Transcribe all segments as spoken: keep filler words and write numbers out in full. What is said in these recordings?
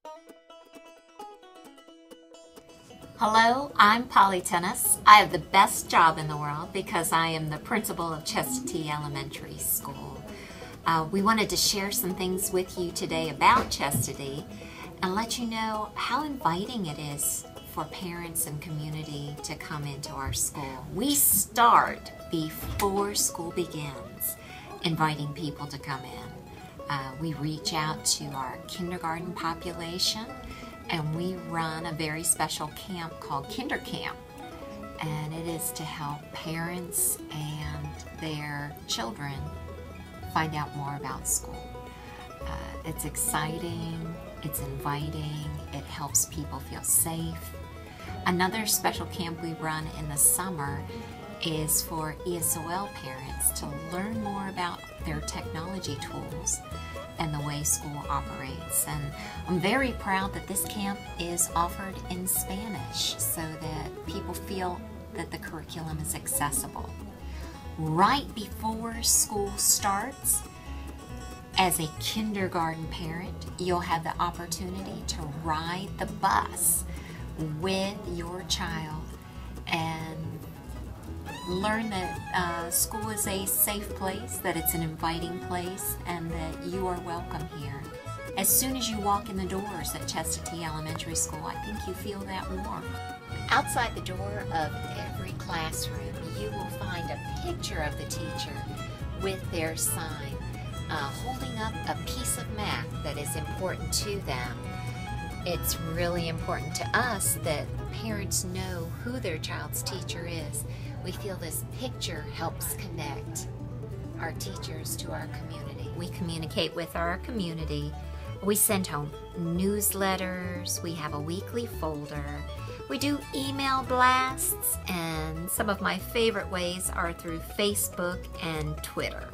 Hello, I'm Polly Tennis. I have the best job in the world because I am the principal of Chestatee Elementary School. Uh, we wanted to share some things with you today about Chestatee and let you know how inviting it is for parents and community to come into our school. We start before school begins, inviting people to come in. Uh, we reach out to our kindergarten population, and we run a very special camp called Kinder Camp, and it is to help parents and their children find out more about school. Uh, it's exciting, it's inviting, it helps people feel safe. Another special camp we run in the summer is for E S O L parents to learn more about their technology tools and the way school operates. And I'm very proud that this camp is offered in Spanish so that people feel that the curriculum is accessible. Right before school starts, as a kindergarten parent, you'll have the opportunity to ride the bus with your child and learn that uh, school is a safe place, that it's an inviting place, and that you are welcome here. As soon as you walk in the doors at Chestatee Elementary School, I think you feel that warmth. Outside the door of every classroom, you will find a picture of the teacher with their sign, uh, holding up a piece of math that is important to them. It's really important to us that parents know who their child's teacher is. We feel this picture helps connect our teachers to our community. We communicate with our community. We send home newsletters. We have a weekly folder. We do email blasts, and some of my favorite ways are through Facebook and Twitter.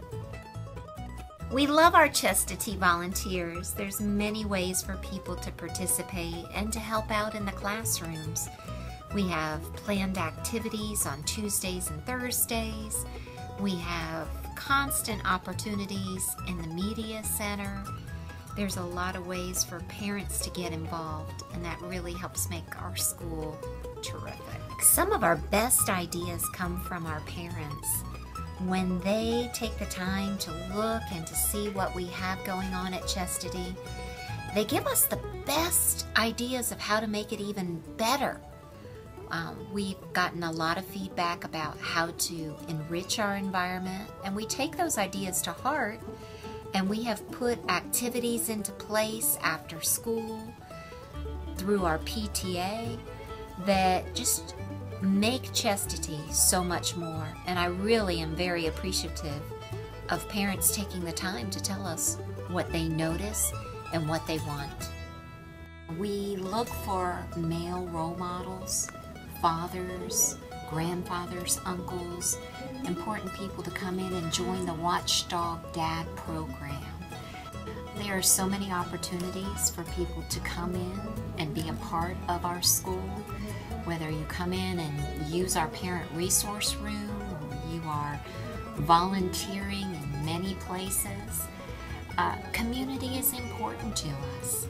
We love our Chestatee volunteers. There's many ways for people to participate and to help out in the classrooms. We have planned activities on Tuesdays and Thursdays. We have constant opportunities in the media center. There's a lot of ways for parents to get involved, and that really helps make our school terrific. Some of our best ideas come from our parents. When they take the time to look and to see what we have going on at Chestatee, they give us the best ideas of how to make it even better. Um, we've gotten a lot of feedback about how to enrich our environment, and we take those ideas to heart, and we have put activities into place after school through our P T A that just make Chestatee so much more. And I really am very appreciative of parents taking the time to tell us what they notice and what they want. We look for male role models, fathers, grandfathers, uncles, important people to come in and join the Watchdog Dad program. There are so many opportunities for people to come in and be a part of our school, whether you come in and use our parent resource room, or you are volunteering in many places. Uh, community is important to us.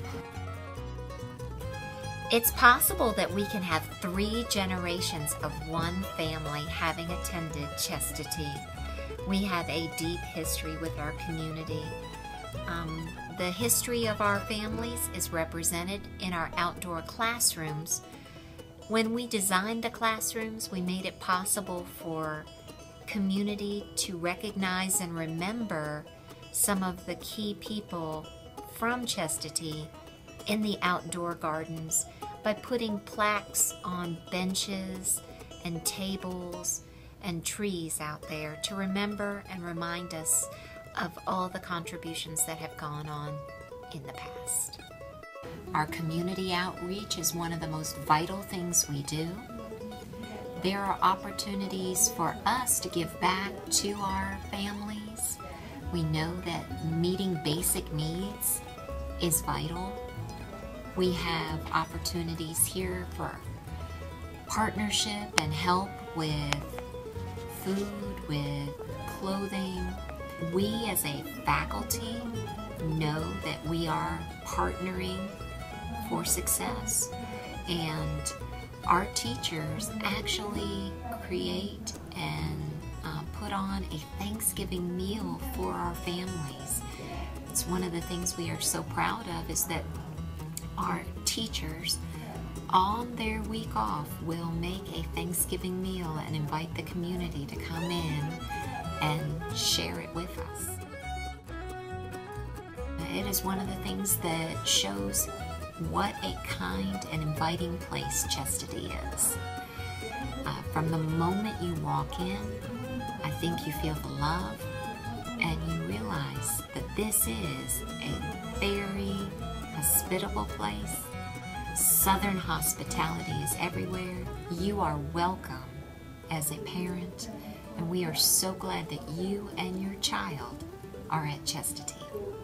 It's possible that we can have three generations of one family having attended Chestatee. We have a deep history with our community. Um, the history of our families is represented in our outdoor classrooms. When we designed the classrooms, we made it possible for community to recognize and remember some of the key people from Chestatee in the outdoor gardens by putting plaques on benches and tables and trees out there to remember and remind us of all the contributions that have gone on in the past. Our community outreach is one of the most vital things we do. There are opportunities for us to give back to our families. We know that meeting basic needs is vital. We have opportunities here for partnership and help with food, with clothing. We as a faculty know that we are partnering for success. And our teachers actually create and uh, put on a Thanksgiving meal for our families. It's one of the things we are so proud of, is that our teachers on their week off will make a Thanksgiving meal and invite the community to come in and share it with us. It is one of the things that shows what a kind and inviting place Chestatee is. Uh, from the moment you walk in, I think you feel the love, and you realize that this is a very hospitable place. Southern hospitality is everywhere. You are welcome as a parent, and we are so glad that you and your child are at Chestatee.